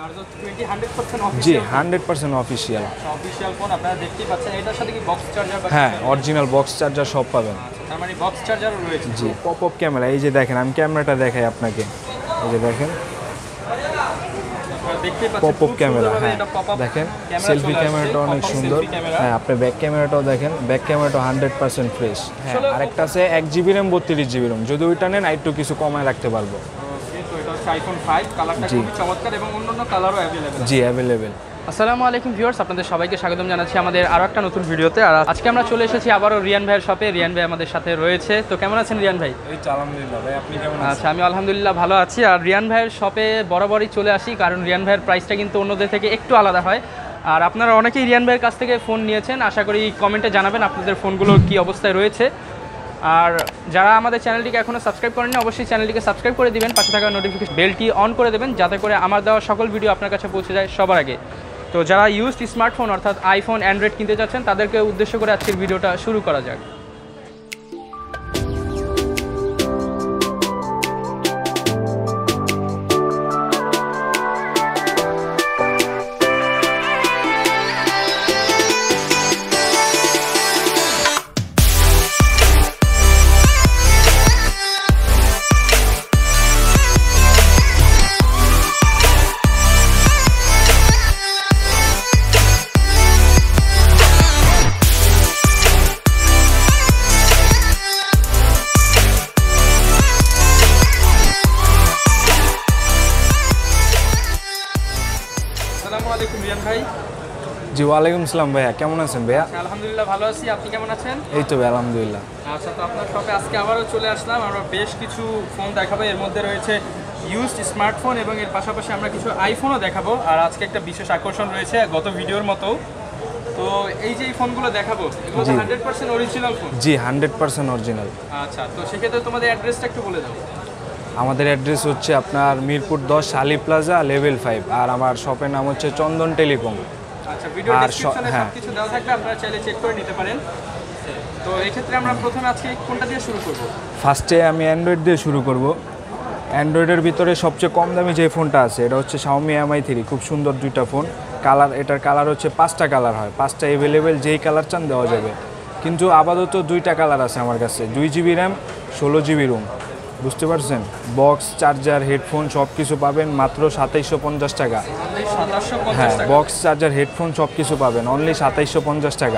জি 100% official phone আপনারা দেখতেই পাচ্ছেন। এটার সাথে কি বক্স চার্জার? হ্যাঁ, অরিজিনাল বক্স চার্জার সব পাবেন। তার মানে বক্স চার্জারও রয়েছে। জি, পপ আপ ক্যামেরা। এই যে দেখেন, আমি ক্যামেরাটা দেখাই আপনাকে। এই যে দেখেন পপ আপ ক্যামেরা। হ্যাঁ দেখেন, সেলফি ক্যামেরাটা অনেক সুন্দর। হ্যাঁ, আপনি ব্যাক ক্যামেরাটাও দেখেন, ব্যাক ক্যামেরাটাও 100% ফ্রেশ। হ্যাঁ, আরেকটা আছে 1GB RAM 32GB RAM, যদি ওইটা নেন একটু কিছু কমায় রাখতে পারবো। তো এটা হচ্ছে আইফোন 5, কালারটা খুবই চমৎকার এবং অন্যান্য কালারও अवेलेबल। জি अवेलेबल। আসসালামু আলাইকুম ভিউয়ার্স, আপনাদের সবাইকে স্বাগতম জানাচ্ছি আমাদের আরো একটা নতুন ভিডিওতে। আর আজকে আমরা চলে এসেছি আবারও রিয়ান ভাইয়ের শপে। রিয়ান ভাই আমাদের সাথে রয়েছে। তো কেমন আছেন রিয়ান ভাই? এই তো আলহামদুলিল্লাহ ভাই, আপনি কেমন আছেন? আচ্ছা, আমি আলহামদুলিল্লাহ ভালো আছি। আর রিয়ান ভাইয়ের শপে বরাবরই চলে আসি, কারণ রিয়ান ভাইয়ের প্রাইসটা কিন্তু অন্যদের থেকে একটু আলাদা হয়। আর আপনারা অনেকেই রিয়ান ভাইয়ের কাছ থেকে ফোন নিয়েছেন, আশা করি কমেন্টে জানাবেন আপনাদের ফোনগুলোর কী অবস্থায় রয়েছে। আর যারা আমাদের চ্যানেলটিকে এখনও সাবস্ক্রাইব করেননি, অবশ্যই চ্যানেলটিকে সাবস্ক্রাইব করে দিবেন, পাশে থাকা নোটিফিকেশন বেলটি অন করে দেবেন, যাতে করে আমার দেওয়া সকল ভিডিও আপনার কাছে পৌঁছে যায় সবার আগে। তো যারা ইউজড স্মার্টফোন অর্থাৎ আইফোন, অ্যান্ড্রয়েড কিনতে চাচ্ছেন, তাদেরকে উদ্দেশ্য করে আজকের ভিডিওটা শুরু করা যাক। জি ওয়ালাইকুম আসসালাম ভাইয়া, কেমন আছেন ভাইয়া? আলহামদুলিল্লাহ ভালো আছি, আপনি কেমন আছেন? এই তো ভাই আলহামদুলিল্লাহ। আচ্ছা, তো আপনার শপে আজকে আবারও চলে আসলাম। আমরা বেশ কিছু ফোন দেখাবো, এর মধ্যে রয়েছে ইউজড স্মার্টফোন এবং এর পাশাপাশি আমরা কিছু আইফোনও দেখাবো। আর আজকে একটা বিশেষ আকর্ষণ রয়েছে গত ভিডিওর মতো। তো এই যে এই ফোনগুলো দেখাবো, এগুলো 100% অরিজিনাল ফোন? জি 100% অরিজিনাল। আচ্ছা, তো সেক্ষেত্রে তোমাদের অ্যাড্রেসটা একটু বলে দাও। আমাদের অ্যাড্রেস হচ্ছে আপনার মিরপুর 10 শালি প্লাজা লেভেল 5, আর আমার শপের নাম হচ্ছে চন্দন টেলিকম। আচ্ছা, ভিডিও ডেসক্রিপশনে সবকিছু দেওয়া থাকবে, আপনারা চাইলে চেক করে নিতে পারেন। তো এই ক্ষেত্রে আমরা প্রথমে আজকে কোনটা দিয়ে শুরু করব? ফার্স্টে আমি অ্যান্ড্রয়েড দিয়ে শুরু করব। অ্যান্ড্রয়েডের ভিতরে সবচেয়ে কম দামি যে ফোনটা আছে এটা হচ্ছে Xiaomi Mi 3, খুব সুন্দর দুইটা ফোন। কালার, এটার কালার হচ্ছে 5টা কালার হয়, 5টা অ্যাভেলেবেল, যেই কালার চান দেওয়া যাবে। কিন্তু আপাতত 2টা কালার আছে আমার কাছে, 2GB RAM 16GB ROM, বুঝতে পারছেন? বক্স, চার্জার, হেডফোন সব কিছু পাবেন মাত্র 2750 টাকা। হ্যাঁ, বক্স, চার্জার, হেডফোন সব কিছু পাবেন অনলি 2750 টাকা।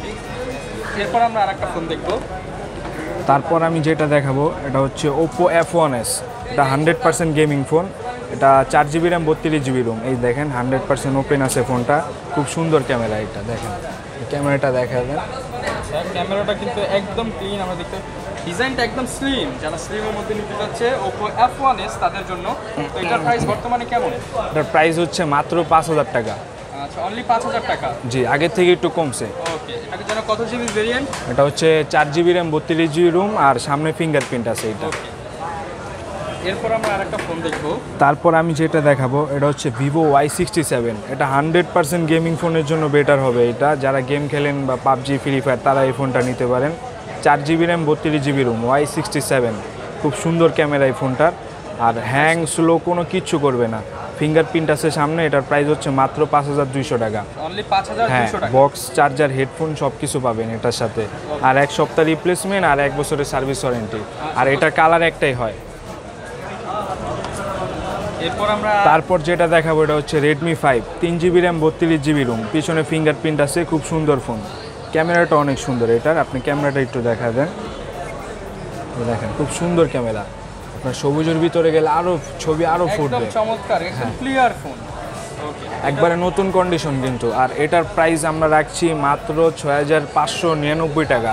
এরপর আমরা আরেকটা ফোন দেখব। তারপর আমি যেটা দেখাবো এটা হচ্ছে Oppo F1s। এটা 100% গেমিং ফোন। এটা 4GB RAM 32GB ROM। এই দেখেন 100% ওপেন আছে ফোনটা, খুব সুন্দর ক্যামেরা। এটা দেখেন, ক্যামেরাটা দেখাবেন। ক্যামেরাটা কিন্তু একদম ক্লিন, আমরা দেখতে ডিজাইনটা একদম স্লিম। যারা স্লিমের মধ্যে নিতে যাচ্ছে Oppo F1s তাদের জন্য। তো এটার প্রাইস বর্তমানে কেমন? এটার প্রাইস হচ্ছে মাত্র 5000 টাকা। আচ্ছা, অনলি 5000 টাকা? জি, আগের থেকে একটু কমছে। ওকে, এটাকে যেন কত জিবি ভেরিয়েন্ট? এটা হচ্ছে 4GB RAM 32GB ROM, আর সামনে ফিঙ্গারপ্রিন্ট আছে এটা। এরপর আমরা আরেকটা ফোন দেখব। তারপর আমি যেটা দেখাবো এটা হচ্ছে Vivo Y67। এটা 100% গেমিং ফোনের জন্য বেটার হবে। এটা যারা গেম খেলেন বা PUBG, ফ্রি ফায়ার, তারা এই ফোনটা নিতে পারেন। 4GB RAM 32GB ROM, Y67, খুব সুন্দর ক্যামেরা এই ফোনটার। আর হ্যাং, স্লো কোনো কিচ্ছু করবে না, ফিঙ্গারপ্রিন্ট আছে সামনে। এটার প্রাইস হচ্ছে মাত্র 5200 টাকা। অনলি 5200 টাকা। বক্স, চার্জার, হেডফোন সব কিছু পাবেন এটার সাথে। আর 1 সপ্তাহ রিপ্লেসমেন্ট আর 1 বছরের সার্ভিস ওয়ারেন্টি। আর এটার কালার একটাই হয়। তারপর যেটা দেখাবো এটা হচ্ছে Redmi 5, 3GB RAM 32GB ROM, পিছনে ফিঙ্গারপ্রিন্ট আছে, খুব সুন্দর ফোন। ক্যামেরাটা অনেক সুন্দর এটার, আপনি ক্যামেরাটা একটু দেখা দেন। দেখেন খুব সুন্দর ক্যামেরা, আপনার সবুজের ভিতরে গেলে আরো ছবি আরো ফুটবে। একদম চমৎকার, একদম ক্লিয়ার ফোন। ওকে, একবারে নতুন কন্ডিশন কিন্তু। আর এটার প্রাইস আমরা রাখছি মাত্র 6599 টাকা।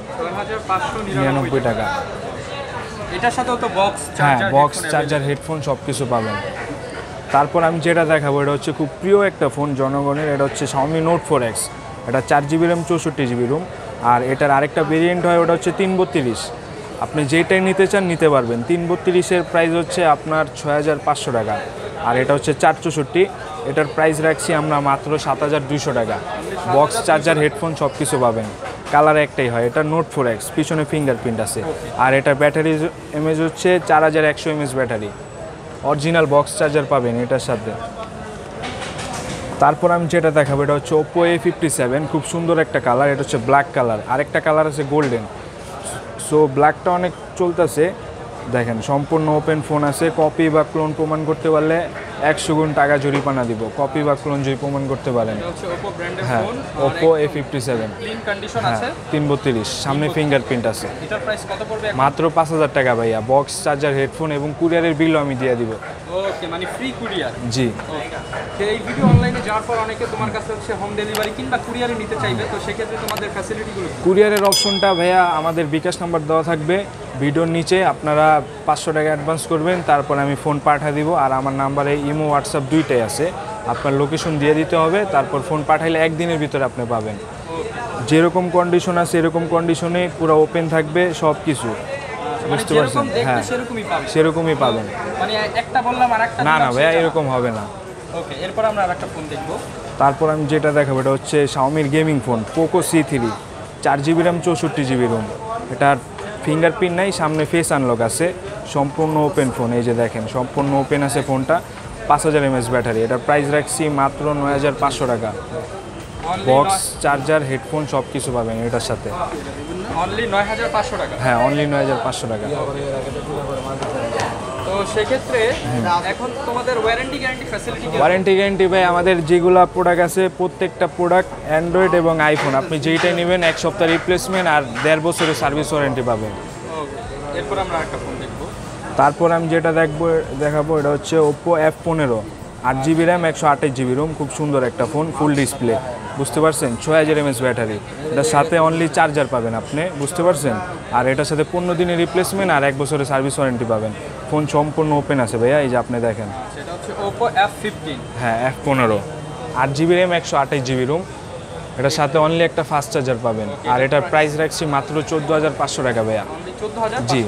6599 টাকা। এটার সাথেও তো box, charger, box, charger, headphone সব কিছু পাবেন। তারপর আমি যেটা দেখাবো এটা হচ্ছে খুব প্রিয় একটা ফোন জনগণের। এটা হচ্ছে Xiaomi Note 4X। এটা 4GB RAM 64GB ROM। আর এটার আরেকটা ভেরিয়েন্ট হয়, ওটা হচ্ছে 332। আপনি যেটাই নিতে চান নিতে পারবেন। 332-এর প্রাইস হচ্ছে আপনার 6500 টাকা। আর এটা হচ্ছে 464, এটার প্রাইস রাখছি আমরা মাত্র 7200 টাকা। বক্স, চার্জার, হেডফোন সব কিছু পাবেন। কালার একটাই হয়, এটা Note 4X, পিছনে ফিঙ্গারপ্রিন্ট আছে। আর এটা ব্যাটারি এমএজ হচ্ছে 4100 mAh battery. Original box charger পাবেন এটার সাথে। তারপর আমি যেটা দেখাবো এটা হচ্ছে Oppo A57, খুব সুন্দর একটা কালার, এটা হচ্ছে ব্ল্যাক কালার, আরেকটা কালার আছে গোল্ডেন। সো ব্ল্যাকটা অনেক চলতেছে, দেখেন সম্পূর্ণ ওপেন ফোন আছে। কপি বা ক্লোন প্রমাণ করতে পারলে 100 গুণ টাকা জরিমানা দিব, কপি বা ক্লোন যদি প্রমাণ করতে পারেন। হ্যাঁ, Oppo A57 ক্লিন কন্ডিশন হ্যাঁ আছে, 332, সামনে ফিঙ্গারপ্রিন্ট আছে। এটার প্রাইস কত পড়বে? মাত্র 5000 টাকা ভাইয়া, বক্স, চার্জার, হেডফোন এবং কুরিয়ারের বিলও আমি দিয়ে দিব। ওকে, মানে ফ্রি কুরিয়ার। জি। ওকে, এই ভিডিও অনলাইনে যাওয়ার পর অনেকে তোমার কাছে হচ্ছে হোম ডেলিভারি কিংবা কুরিয়ারে নিতে চাইবে, তো সেক্ষেত্রে তোমাদের ফ্যাসিলিটিগুলো? কুরিয়ারের অপশনটা ভাইয়া আমাদের বিকাশ নাম্বার দেওয়া থাকবে ভিডিওর নিচে, আপনারা 500 টাকা অ্যাডভান্স করবেন, তারপর আমি ফোন পাঠিয়ে দিব। আর আমার নাম্বারে ইমো, হোয়াটসঅ্যাপ দুইটাই আছে, আপনার লোকেশন দিয়ে দিতে হবে, তারপর ফোন পাঠাইলে একদিনের ভিতরে আপনি পাবেন। যেরকম কন্ডিশন আছে এরকম কন্ডিশনে পুরো ওপেন থাকবে সব কিছু, বুঝতে পারছেন? হ্যাঁ, সেরকমই পাবেন। মানে একটা বললাম আর একটা না না ভাইয়া, এরকম হবে না। ওকে, এরপর আমরা আরেকটা ফোন দেখব। তারপর আমি যেটা দেখাবো এটা হচ্ছে Xiaomi gaming phone Poco C3, 4GB RAM 64GB ROM। এটার ফিঙ্গারপ্রিন্ট নাই, সামনে ফেস আনলক আছে, সম্পূর্ণ ওপেন ফোন। এই যে দেখেন সম্পূর্ণ ওপেন আছে ফোনটা, 5000 mAh ব্যাটারি। এটার প্রাইস রাখছি মাত্র 9500 টাকা। বক্স, চার্জার, হেডফোন সব কিছু পাবেন এটার সাথে। অনলি 9500 টাকা? হ্যাঁ, অনলি 9500 টাকা। তো সেক্ষেত্রে এখন তোমাদের warranty guarantee facility? Warranty guarantee ভাই আমাদের যেগুলো প্রোডাক্ট আছে প্রত্যেকটা প্রোডাক্ট অ্যান্ড্রয়েড এবং আইফোন, আপনি যেইটাই নেবেন 1 সপ্তাহ রিপ্লেসমেন্ট আর 1.5 বছরের সার্ভিস ওয়ারেন্টি পাবেন। এরপর আমরা আরেকটা ফোন দেখব। তারপর আমি যেটা দেখাবো এটা হচ্ছে Oppo F15, 8GB RAM 128GB ROM, খুব সুন্দর একটা ফোন, ফুল ডিসপ্লে, বুঝতে পারছেন? 6000 mAh ব্যাটারি। এটার সাথে অনলি চার্জার পাবেন আপনি, বুঝতে পারছেন? আর এটার সাথে 15 দিনের রিপ্লেসমেন্ট আর 1 বছরের সার্ভিস ওয়ারেন্টি পাবেন। ফোন সম্পূর্ণ ওপেন আছে ভাইয়া, এই যে আপনি দেখেন। সেটা হচ্ছে Oppo F15? হ্যাঁ, F15, 8GB RAM 128GB ROM। এটার সাথে অনলি একটা ফাস্ট চার্জার পাবেন। আর এটার প্রাইস রাখছি মাত্র 14500 টাকা ভাইয়া। জি।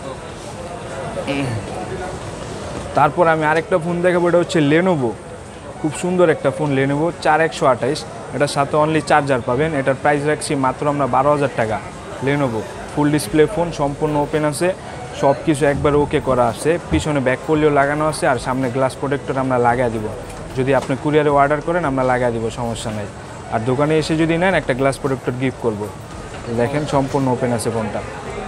তারপর আমি আরেকটা ফোন দেখাবো, এটা হচ্ছে Lenovo, খুব সুন্দর একটা ফোন Lenovo 4128, এটার সাথে অনলি চার্জার পাবেন। এটার প্রাইস রাখছি মাত্র আমরা 12000 টাকা। Lenovo ফুল ডিসপ্লে ফোন, সম্পূর্ণ ওপেন আছে, সব কিছু একবার ওকে করা আছে, পিছনে ব্যাক পোলিও লাগানো আছে আর সামনে গ্লাস প্রোটেক্টর আমরা লাগিয়ে দিব। যদি আপনি কুরিয়ারে অর্ডার করেন আমরা লাগিয়ে দিব, সমস্যা নাই। আর দোকানে এসে যদি নেন একটা গ্লাস প্রোটেক্টর গিফট করব। দেখেন সম্পূর্ণ ওপেন আছে ফোনটা।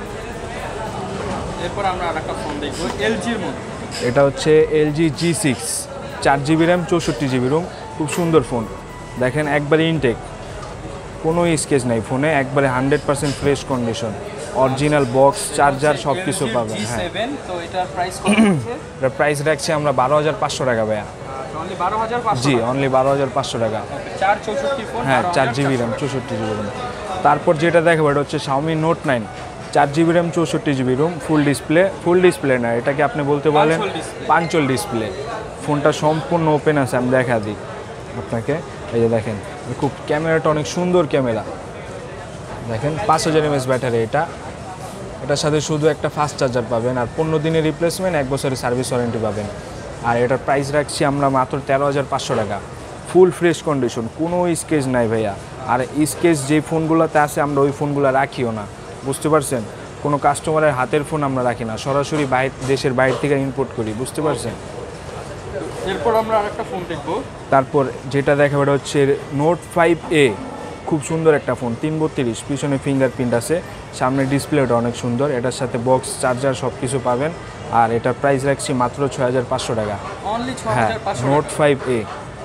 এরপর আমরা আরেকটা ফোন দেখব LG এর মধ্যে, এটা হচ্ছে LG G6, 4GB RAM 64GB ROM, খুব সুন্দর ফোন। দেখেন একবারে ইনটেক, কোনো স্কেচ নাই ফোনে, একবারে 100% fresh condition, original box, charger সব কিছু পাবেন। হ্যাঁ, তো এটার প্রাইস কত আছে? এটার প্রাইস রাখছি আমরা 12500 টাকা ভাইয়া। অনলি 12500? জি, অনলি 12500 টাকা। 464 ফোন, হ্যাঁ, 4GB RAM 64GB ROM। তারপর যেটা দেখাবো এটা হচ্ছে Xiaomi Note 9, 4GB RAM 64GB ROM, full display না, এটাকে আপনি বলতে পারেন পাঞ্চল ডিসপ্লে। ফোনটা সম্পূর্ণ ওপেন আছে, আমি দেখা দিই আপনাকে। এই যে দেখেন, খুব ক্যামেরাটা অনেক সুন্দর ক্যামেরা, দেখেন 5000 mAh ব্যাটারি। এটার সাথে শুধু একটা ফাস্ট চার্জার পাবেন আর 15 দিনের রিপ্লেসমেন্ট, 1 বছরের সার্ভিস ওয়ারেন্টি পাবেন। আর এটার প্রাইস রাখছি আমরা মাত্র 13500 টাকা। ফুল ফ্রেশ কন্ডিশন, কোনো স্কেচ নাই ভাইয়া। আর স্কেচ যে ফোনগুলোতে আছে আমরা ওই ফোনগুলো রাখিও না, বুঝতে পারছেন? কোনো কাস্টমারের হাতের ফোন আমরা রাখি না, সরাসরি দেশের বাইরে থেকে ইম্পোর্ট করি, বুঝতে পারছেন? এরপর আমরা আরেকটা ফোন দেখব। তারপর যেটা দেখাবো এটা হচ্ছে Note 5A, খুব সুন্দর একটা ফোন, 332, পিছনে ফিঙ্গারপ্রিন্ট আছে, সামনে ডিসপ্লেটা অনেক সুন্দর। এটার সাথে বক্স, চার্জার সব কিছু পাবেন। আর এটার প্রাইস রাখছি মাত্র 6500 টাকা। হ্যাঁ, Note 5A।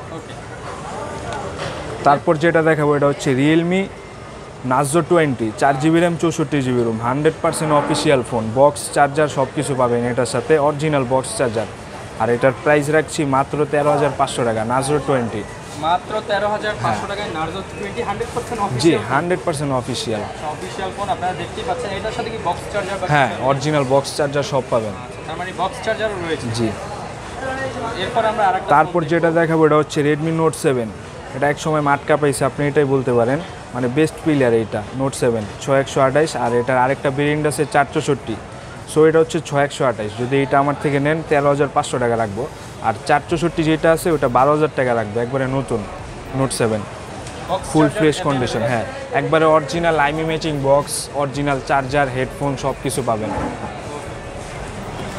তারপর যেটা দেখাবো এটা হচ্ছে Realme Narzo 20, 4GB RAM 64GB ROM, 100% official phone, box, charger সব কিছু পাবেন এটার সাথে, অরিজিনাল বক্স চার্জার। আর এটার প্রাইস রাখছি মাত্র 13500 টাকা। Narzo 20 মাত্র 13500 টাকায় Narzo 20, 100% অফিসিয়াল। জি, 100% অফিসিয়াল ফোন, আপনারা দেখতেই পাচ্ছেন। এটার সাথে কি বক্স চার্জার? হ্যাঁ, অরিজিনাল বক্স চার্জার সব পাবেন। তার মানে বক্স চার্জারও রয়েছে? জি। এরপর আমরা আরেকটা তারপর যেটা দেখাবো এটা হচ্ছে Redmi Note 7, এটা এক সময় মাটকা পাইছে, আপনি এটাই বলতে পারেন, মানে বেস্ট প্লেয়ার এইটা Note 7 6128। আর এটার আরেকটা ভেরিয়েন্ট আছে 464, সো এটা হচ্ছে 6128। যদি এটা আমার থেকে নেন 13500 টাকা রাখবো। আর 464 যেটা আছে ওটা 12000 টাকা রাখবো, একবারে নতুন Note 7, ফুল ফ্রেশ কন্ডিশন। হ্যাঁ, একবারে original IMEI matching box, original charger, headphone সব কিছু পাবেন।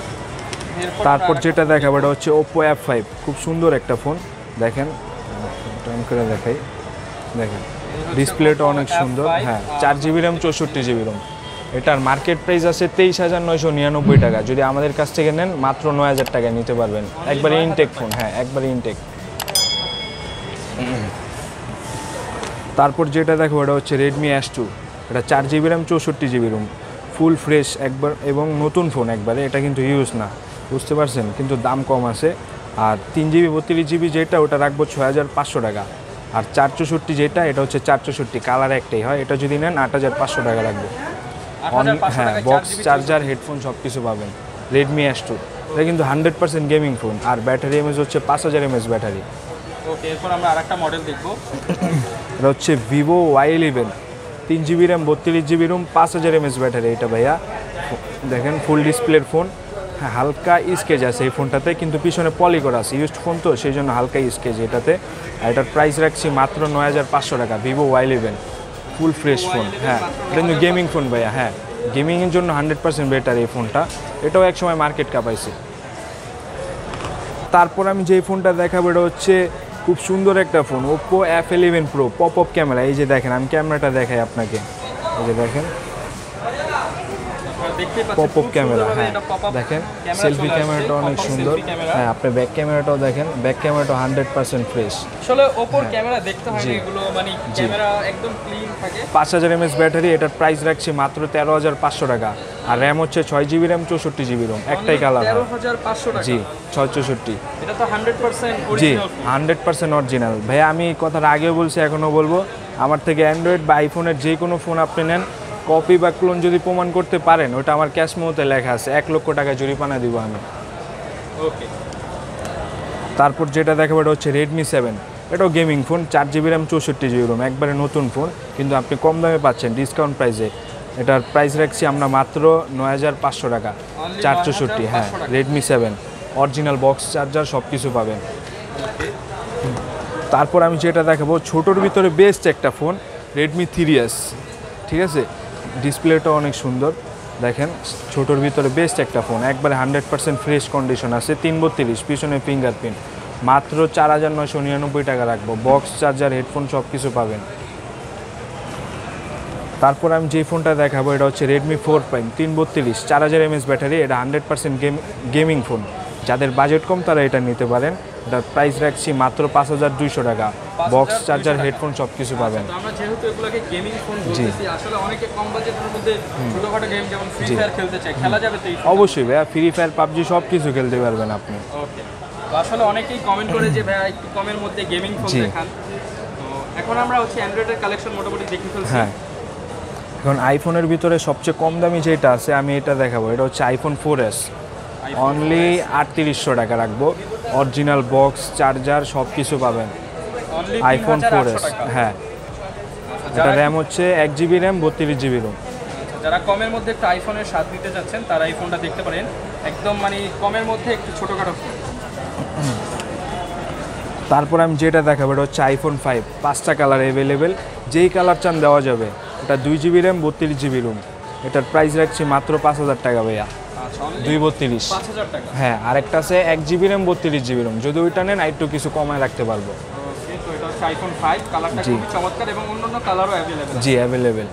তারপর যেটা দেখাবো এটা হচ্ছে Oppo F5, খুব সুন্দর একটা ফোন, দেখেন টাইম করে দেখাই, দেখেন ডিসপ্লেটা অনেক সুন্দর। হ্যাঁ 4GB RAM 64GB ROM। এটার মার্কেট প্রাইস আছে 23,999 টাকা। যদি আমাদের কাছ থেকে নেন মাত্র 9,000 টাকায় নিতে পারবেন। একবারে ইনটেক ফোন, হ্যাঁ একবারে ইনটেক। তারপর যেটা দেখো এটা হচ্ছে Redmi S2। এটা 4GB RAM 64GB ROM, full fresh একবার এবং নতুন ফোন একবারে। এটা কিন্তু ইউজ না, বুঝতে পারছেন, কিন্তু দাম কম আছে। আর 3GB 32GB যেটা ওটা রাখবো 6,500 টাকা। আর 464 যেটা এটা হচ্ছে 464, কালার একটাই হয়। এটা যদি নেন 8,500 টাকা রাখবো। হ্যাঁ বক্স, চার্জার, হেডফোন সব কিছু পাবেন। Redmi S2 এটা কিন্তু 100% গেমিং ফোন। আর ব্যাটারি এমএস হচ্ছে 5000 mAh ব্যাটারি। ওকে, এরপর আমরা আরেকটা মডেল দেখবো। এটা হচ্ছে Vivo Y11, 3GB RAM 32GB ROM, 5000 mAh battery. এটা ভাইয়া দেখেন ফুল ডিসপ্লের ফোন। হ্যাঁ হালকা স্কেচ আছে এই ফোনটাতে, কিন্তু পিছনে পলি করা আছে, ইউজড ফোন তো সেই জন্য হালকা স্কেচ এটাতে। আর এটার প্রাইস রাখছি মাত্র 9,500 টাকা। Vivo Y11 full fresh phone. হ্যাঁ এটা কিন্তু গেমিং ফোন ভাইয়া। হ্যাঁ গেমিংয়ের জন্য 100% বেটার এই ফোনটা। এটাও একসময় মার্কেট কাঁপাইছে। তারপর আমি যেই ফোনটা দেখাবো এটা হচ্ছে খুব সুন্দর একটা phone, Oppo F11 Pro, pop up camera. এই যে দেখেন, আমি ক্যামেরাটা দেখাই আপনাকে, এই যে দেখেন পপ আপ ক্যামেরা। হ্যাঁ দেখেন সেলফি ক্যামেরাটা অনেক সুন্দর। হ্যাঁ আপনি ব্যাক ক্যামেরাটাও দেখেন, ব্যাক ক্যামেরাটা 100% ফ্রেশ। আসলে Oppoর ক্যামেরা দেখতে হয় না, এগুলো মানে ক্যামেরা একদম ক্লিন থাকে। 5000 mAh ব্যাটারি। এটার প্রাইস রাখছি মাত্র 13,500 টাকা। আর র্যাম হচ্ছে 6GB RAM 64GB ROM, একটাই কালার। 13,500 টাকা? জি 664। এটা তো 100% জি অরিজিনাল। 100% অরিজিনাল ভাইয়া। আমি কথাটা আগেও বলছি, এখনও বলবো, আমার থেকে অ্যান্ড্রয়েড বা আইফোনের যে কোনো ফোন আপনি নেন, কপি বা ক্লোন যদি প্রমাণ করতে পারেন, ওটা আমার ক্যাশ মেমোতে লেখা আছে, 1 লক্ষ টাকা জরিমানা দিব আমি। ওকে। তারপর যেটা দেখাবো এটা হচ্ছে Redmi 7। এটাও gaming phone, 4GB RAM 64GB ROM, একবারে নতুন ফোন, কিন্তু আপনি কম দামে পাচ্ছেন ডিসকাউন্ট প্রাইসে। এটার প্রাইস রাখছি আমরা মাত্র 9,500 টাকা। 464, হ্যাঁ Redmi 7 অরিজিনাল বক্স, চার্জার সব কিছু পাবেন। তারপর আমি যেটা দেখাবো ছোটোর ভিতরে বেস্ট একটা ফোন, Redmi 3S। ঠিক আছে, ডিসপ্লেটা অনেক সুন্দর, দেখেন ছোটোর ভিতরে বেস্ট একটা ফোন, একবারে 100% ফ্রেশ কন্ডিশন আছে। 332, পিছনে ফিঙ্গারপ্রিন্ট, মাত্র 4,999 টাকা রাখবো। বক্স, চার্জার, হেডফোন সব কিছু পাবেন। তারপর আমি যে ফোনটা দেখাবো এটা হচ্ছে Redmi 4 Prime, 332, 4000 mAh ব্যাটারি। এটা 100% গেমিং ফোন। যাদের বাজেট কম তারা এটা নিতে পারেন। এটার প্রাইস রাখছি মাত্র 5,200 টাকা। বক্স, চার্জার, হেডফোন সব কিছু পাবেন। আমরা যেহেতু এগুলোকে গেমিং ফোন বলতেছি, আসলে অনেকে কম বাজেটের মধ্যে ছোটখাটো গেম যেমন ফ্রি ফায়ার খেলতে চায়, খেলা যাবে তো? অবশ্যই ভাইয়া, ফ্রি ফায়ার, পাবজি সব কিছু খেলতে পারবেন আপনি। ওকে। তো আসলে অনেকেই কমেন্ট করে যে ভাইয়া একটু কমের মধ্যে গেমিং ফোন দেখান। তো এখন আমরা হচ্ছে অ্যান্ড্রয়েডের কালেকশন মোটামুটি দেখে ফেলছি। হ্যাঁ এখন আইফোনের ভিতরে সবচেয়ে কম দামি যেটা আছে আমি এটা দেখাবো। এটা হচ্ছে iPhone 4S, অনলি 3800 টাকা রাখবো। অরিজিনাল বক্স, চার্জার সব কিছু পাবেন। iPhone 4S, হ্যাঁ এটা র্যাম হচ্ছে 1GB RAM 32GB ROM। যারা কমের মধ্যে একটু আইফোনের স্বাদ নিতে যাচ্ছেন তারা এই ফোনটা দেখতে পারেন, একদম মানে কমের মধ্যে একটু ছোটোখাটো ফোন। তারপর আমি যেটা দেখাবো এটা হচ্ছে iPhone 5, 5টা কালার অ্যাভেলেবেল, যেই কালার চান দেওয়া যাবে। এটা 2GB RAM 32GB ROM। এটার প্রাইস রাখছি মাত্র 5,000 টাকা ভাইয়া। 232, 5,000 টাকা। হ্যাঁ আরেকটা আছে 1GB RAM 32GB ROM, যদি ওইটা নেন একটু কিছু কমায় রাখতে পারবো। ওকে, তো এটা হচ্ছে iPhone 5, কালারটা খুবই চমৎকার এবং অন্যান্য কালারও অ্যাভেলেবেল। জি অ্যাভেলেবেল।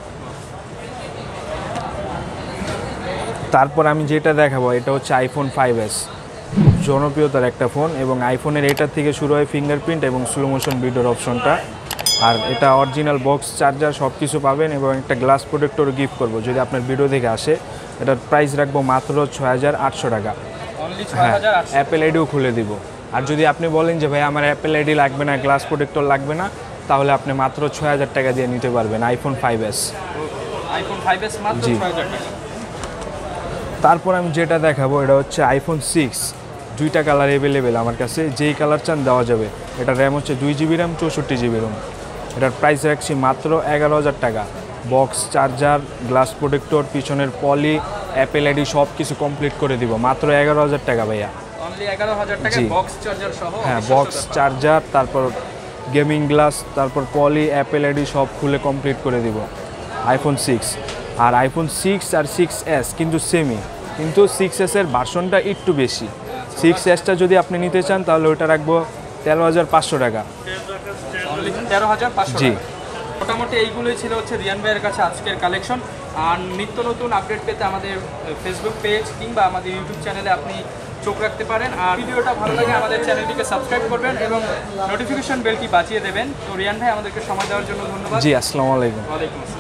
তারপর আমি যেটা দেখাবো এটা হচ্ছে iPhone 5s, জনপ্রিয়তার একটা ফোন, এবং আইফোনের এটার থেকে শুরু হয় ফিঙ্গারপ্রিন্ট এবং স্লো মোশন ভিডিওর অপশনটা। আর এটা অরিজিনাল বক্স, চার্জার সব কিছু পাবেন, এবং একটা গ্লাস প্রোটেক্টর গিফট করবো যদি আপনার ভিডিও দেখে আসে। এটার প্রাইস রাখবো মাত্র 6,800 টাকা। হ্যাঁ অ্যাপেল আইডিও খুলে দিব। আর যদি আপনি বলেন যে ভাই আমার অ্যাপেল আইডি লাগবে না, গ্লাস প্রোটেক্টর লাগবে না, তাহলে আপনি মাত্র 6,000 টাকা দিয়ে নিতে পারবেন iPhone 5s। iPhone 5s মাত্র 6,000 টাকা। তারপর আমি যেটা দেখাবো এটা হচ্ছে iPhone 6, 2টা কালার অ্যাভেলেবেল আমার কাছে, যেই কালার চান দেওয়া যাবে। এটা র্যাম হচ্ছে 2GB RAM 64GB ROM। এটার প্রাইস রাখছি মাত্র 11,000 টাকা। বক্স, চার্জার, গ্লাস প্রোটেক্টর, পিছনের পলি, অ্যাপেল আইডি সব কিছু কমপ্লিট করে দিব মাত্র 11,000 টাকা ভাইয়া। অনলি 11,000 টাকা বক্স, চার্জার সহ। হ্যাঁ বক্স, চার্জার, তারপর গেমিং গ্লাস, তারপর পলি, অ্যাপেল আইডি সব খুলে কমপ্লিট করে দিব iPhone 6। আর iPhone 6 আর 6s কিন্তু সেমই, কিন্তু 6s এর ভার্সনটা একটু বেশি। 6sটা যদি আপনি নিতে চান তাহলে ওটা রাখবো 13,500 টাকা। 13,500 জি। মোটামুটি এইগুলোই ছিল হচ্ছে রিয়ান ভাইয়ের কাছে আজকের কালেকশন। আর নিত্য নতুন আপডেট পেতে আমাদের ফেসবুক পেজ কিংবা আমাদের ইউটিউব চ্যানেলে আপনি চোখ রাখতে পারেন। আর ভিডিওটা ভালো লাগে আমাদের চ্যানেলটিকে সাবস্ক্রাইব করবেন এবং নোটিফিকেশন বেলটি বাজিয়ে দেবেন। তো রিয়ান ভাই আমাদেরকে সময় দেওয়ার জন্য ধন্যবাদ। জি, আসসালামু আলাইকুম। ওয়ালাইকুম আসসালাম।